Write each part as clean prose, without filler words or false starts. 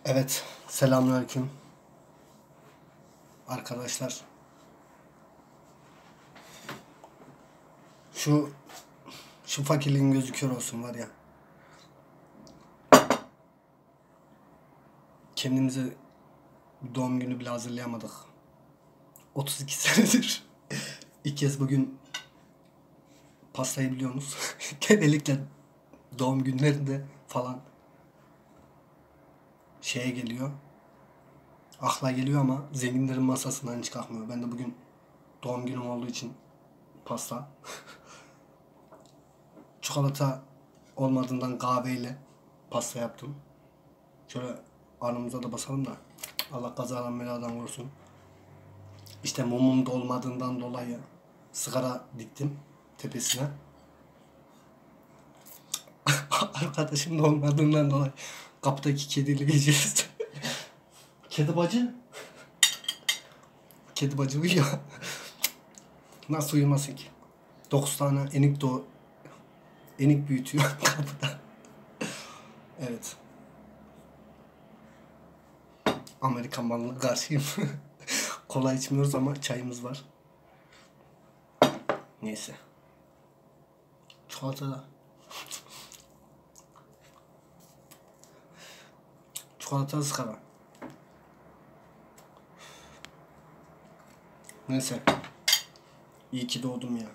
Evet, selamünaleyküm arkadaşlar. Şu şu fakirliğin gözü kör olsun var ya. Kendimize bir doğum günü bile hazırlayamadık. 32 senedir. İlk kez bugün pastayı biliyorsunuz. Genellikle doğum günlerinde falan şeye geliyor. Akla geliyor ama zenginlerin masasından hiç kalkmıyor. Ben de bugün doğum günüm olduğu için pasta. Çikolata olmadığından kahveyle pasta yaptım. Şöyle anımıza da basalım da Allah kazadan beladan korusun. İşte mumum da olmadığından dolayı sigara diktim tepesine. Arkadaşım da olmadığından dolayı kapıdaki kediyle geçeceğiz. Kedi bacı. Kedi bacı uyuyor. Nasıl uyumasın ki? 9 tane enik büyütüyor kapıda. Evet. Amerikan malına karşıyım. Kola içmiyoruz ama çayımız var. Neyse. Çikolata da. Çikolata ızgara. Neyse. İyi ki doğdum ya.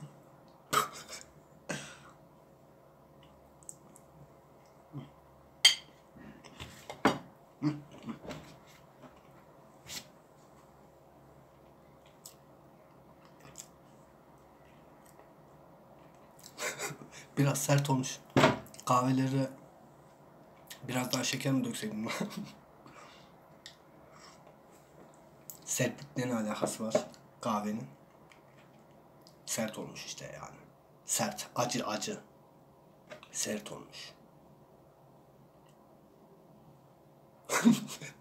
Biraz sert olmuş. Kahveleri biraz daha şeker mi dökseydim? Sertlikle ne alakası var kahvenin? Sert olmuş işte yani. Sert, acı. Sert olmuş.